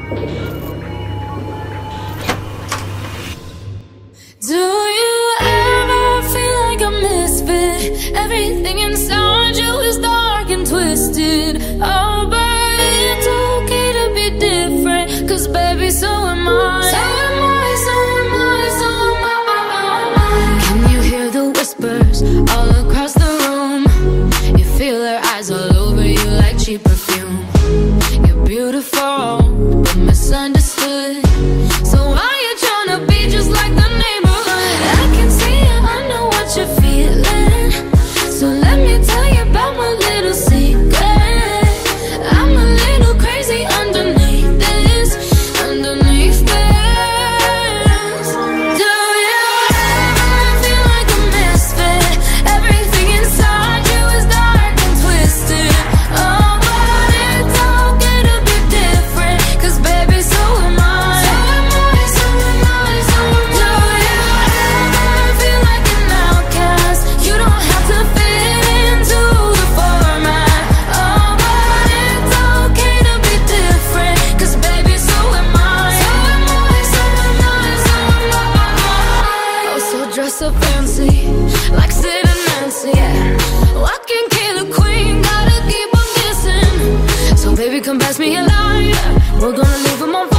Do you ever feel like a misfit? Everything inside you is dark and twisted. Oh, but it's okay to be different, 'cause baby, so am I. So am I, so am I, so am I. Can you hear the whispers all across the room? You feel her eyes all over you like cheap perfume. You're beautiful, but misunderstood. So why you tryna be just like the neighborhood? I can see it, I know what you're feeling. So let me tell you about my little secret. I'm a little crazy underneath this, underneath this. Do you ever feel like a misfit? Everything inside you is dark and twisted. Oh, but it's okay to be different, 'cause baby, so am I. So am I, so am I, so am I. Do you ever feel like an outcast? You don't have to fit into the format. Oh, but it's okay to be different, 'cause baby, so am I. So am I, so am I, so am I. Oh, so dress up fancy, like Sid and Nancy, yeah. Walking killer queen, gotta keep on kissing. So baby, come pass me a lighter, we're gonna leave 'em on fire.